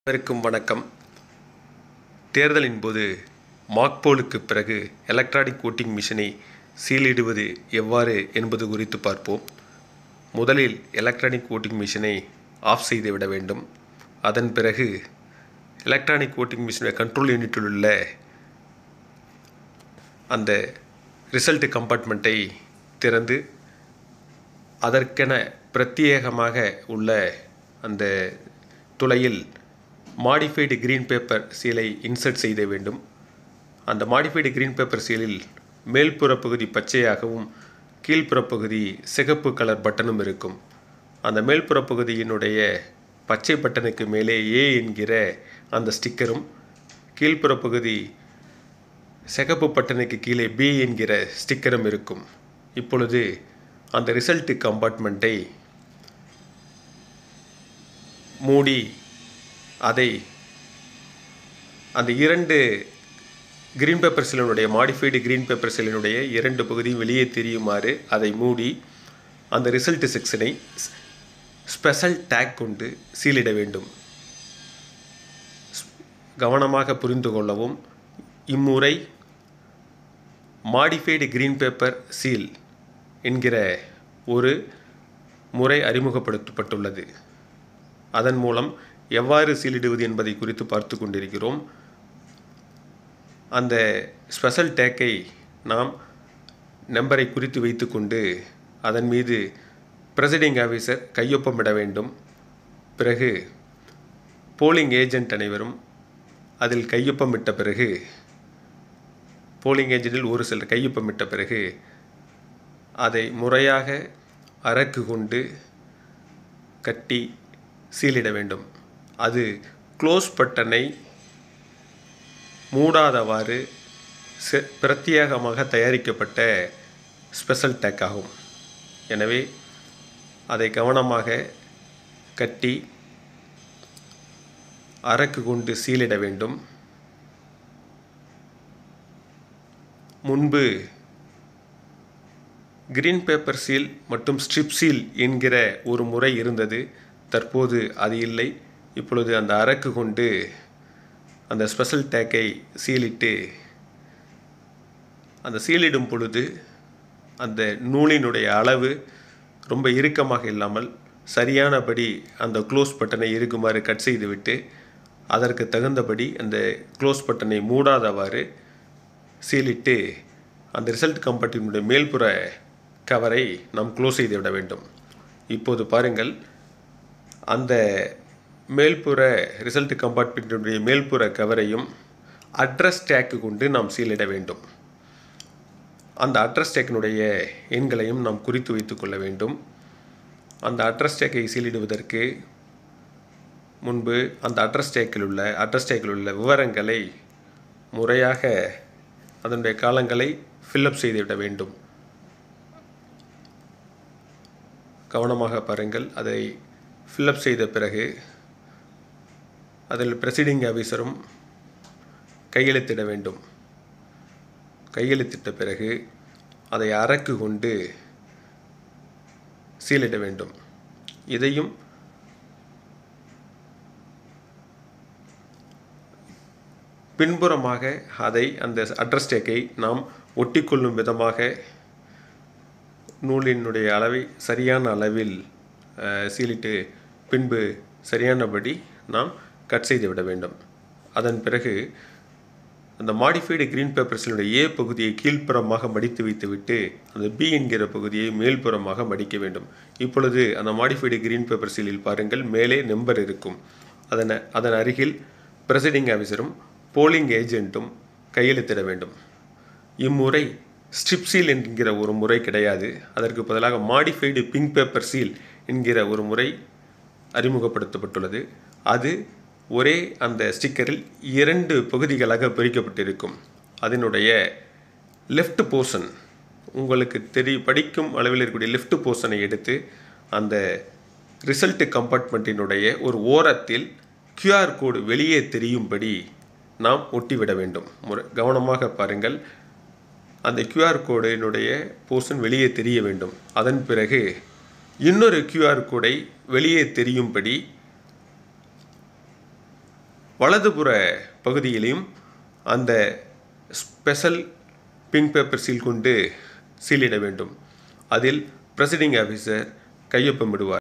அனைவருக்கும் வணக்கம். தேர்தலின் போது மாக்போலுக்கு பிறகு எலக்ட்ரானிக் ஓட்டிங் மிஷினை சீலிடுவது எவ்வாறு என்பது குறித்து பார்ப்போம். முதலில் எலக்ட்ரானிக் ஓட்டிங் மிஷினை ஆஃப் செய்துவிட வேண்டும். அதன் பிறகு எலக்ட்ரானிக் ஓட்டிங் மிஷினை கண்ட்ரோல் யூனிட்டில் உள்ள அந்த ரிசல்ட் கம்பார்ட்மெண்ட்டை திறந்து அதற்கென பிரத்யேகமாக உள்ள அந்த துளையில் மாடிஃபைடு கிரீன் பேப்பர் சீலை இன்சர்ட் செய்த வேண்டும். அந்த மாடிஃபைடு கிரீன் பேப்பர் சீலில் மேல்புற பகுதி பச்சையாகவும் கீழ்ப்புற பகுதி சிகப்பு கலர் பட்டனும் இருக்கும். அந்த மேல்புற பகுதியினுடைய பச்சை பட்டனுக்கு மேலே ஏ என்கிற அந்த ஸ்டிக்கரும், கீழ்ப்புற பகுதி சிகப்பு பட்டனுக்கு கீழே பி என்கிற ஸ்டிக்கரும் இருக்கும். இப்பொழுது அந்த ரிசல்ட் கம்பார்ட்மெண்ட்டை மூடி அதை அந்த இரண்டு கிரீன் பேப்பர் சீலினுடைய மாடிஃபைடு கிரீன் பேப்பர் சீலினுடைய இரண்டு பகுதியும் வெளியே தெரியுமாறு அதை மூடி அந்த ரிசல்ட் செக்ஷனை ஸ்பெஷல் டேக் கொண்டு சீலிட வேண்டும். கவனமாக புரிந்து கொள்ளவும், இம்முறை மாடிஃபைடு கிரீன் பேப்பர் சீல் என்கிற ஒரு முறை அறிமுகப்படுத்தப்பட்டுள்ளது. அதன் மூலம் எவ்வாறு சீலிடுவது என்பதை குறித்து பார்த்து கொண்டிருக்கிறோம். அந்த ஸ்பெஷல் டேக்கை நாம் நம்பரை குறித்து வைத்துக்கொண்டு அதன் மீது ப்ரெசைடிங் ஆஃபீஸர் கையொப்பமிட வேண்டும். பிறகு போலிங் ஏஜென்ட் அனைவரும் அதில் கையொப்பமிட்ட பிறகு, போலிங் ஏஜென்ட்டில் ஒரு சிலர் கையொப்பமிட்ட பிறகு அதை முறையாக அரக்கு கொண்டு கட்டி சீலிட வேண்டும். அது க்ளோஸ் பட்டனை மூடாதவாறு பிரத்யேகமாக தயாரிக்கப்பட்ட ஸ்பெஷல் டேக் ஆகும். எனவே அதை கவனமாக கட்டி அரக்கு கொண்டு சீலிட வேண்டும். முன்பு கிரீன் பேப்பர் சீல் மற்றும் ஸ்ட்ரிப் சீல் என்கிற ஒரு முறை இருந்தது. தற்போது அது இல்லை. இப்பொழுது அந்த அரக்கு கொண்டு அந்த ஸ்பெஷல் டேக்கை சீலிட்டு, அந்த சீலிடும் பொழுது அந்த நூலினுடைய அளவு ரொம்ப இறுக்கமாக இல்லாமல் சரியானபடி அந்த க்ளோஸ் பட்டனை இருக்குமாறு கட் செய்துவிட்டு அதற்கு தகுந்தபடி அந்த க்ளோஸ் பட்டனை மூடாதவாறு சீலிட்டு அந்த ரிசல்ட் கம்பார்ட்மெண்ட்டினுடைய மேல்புற கவரை நாம் க்ளோஸ் செய்து விட வேண்டும். இப்போது பாருங்கள், அந்த மேல்புற ரிசல்ட் கம்பார்ட்மெண்ட்டினுடைய மேல்புற கவரையும் அட்ரஸ் டேக்கு கொண்டு நாம் சீலிட வேண்டும். அந்த அட்ரஸ் டேக்கினுடைய எண்களையும் நாம் குறித்து வைத்து கொள்ள வேண்டும். அந்த அட்ரஸ் டேக்கை சீலிடுவதற்கு முன்பு அந்த அட்ரஸ் டேக்கில் உள்ள விவரங்களை முறையாக அதனுடைய காலங்களை ஃபில்லப் செய்துவிட வேண்டும். கவனமாக பாருங்கள். அதை ஃபில்லப் செய்த பிறகு அதில் ப்ரெசைடிங் ஆஃபீஸரும் கையெழுத்திட வேண்டும். கையெழுத்திட்ட பிறகு அதை அரக்கு கொண்டு சீலிட வேண்டும். இதையும் பின்புறமாக அதை அந்த அட்ரஸ் டேக்கை நாம் ஒட்டிக்கொள்ளும் விதமாக நூலினுடைய அளவை சரியான அளவில் சீலிட்டு பின்பு சரியானபடி நாம் கட் செய்து விட வேண்டும். அதன் பிறகு அந்த மாடிஃபைடு கிரீன் பேப்பர் சீலினுடைய ஏ பகுதியை கீழ்ப்புறமாக மடித்து வைத்துவிட்டு அந்த பி என்கிற பகுதியை மேல்புறமாக மடிக்க வேண்டும். இப்பொழுது அந்த மாடிஃபைடு கிரீன் பேப்பர் சீலில் பாருங்கள், மேலே நம்பர் இருக்கும். அதன் அருகில் ப்ரெசைடிங் ஆஃபீஸரும் போலிங் ஏஜென்ட்டும் கையெழுத்திட வேண்டும். இம்முறை ஸ்ட்ரிப் சீல் என்கிற ஒரு முறை கிடையாது. அதற்கு பதிலாக மாடிஃபைடு பிங்க் பேப்பர் சீல் என்கிற ஒரு முறை அறிமுகப்படுத்தப்பட்டுள்ளது. அது ஒரே அந்த ஸ்டிக்கரில் இரண்டு பகுதிகளாக பிரிக்கப்பட்டிருக்கும். அதனுடைய லெஃப்ட் போர்ஷன் உங்களுக்கு படிக்கும் அளவில் இருக்கக்கூடிய லெஃப்ட் போர்ஷனை எடுத்து அந்த ரிசல்ட் கம்பார்ட்மெண்ட்டினுடைய ஒரு ஓரத்தில் QR கோடு வெளியே தெரியும்படி நாம் ஒட்டிவிட வேண்டும். கவனமாக பாருங்கள், அந்த QR கோடினுடைய போர்ஷன் வெளியே தெரிய வேண்டும். அதன் பிறகு இன்னொரு QR கோடை வெளியே தெரியும்படி வலதுபுற பகுதியிலையும் அந்த ஸ்பெஷல் பிங்க் பேப்பர் சீல் கொண்டு சீலிட வேண்டும். அதில் ப்ரெசைடிங் ஆஃபீஸர் கையொப்பமிடுவார்.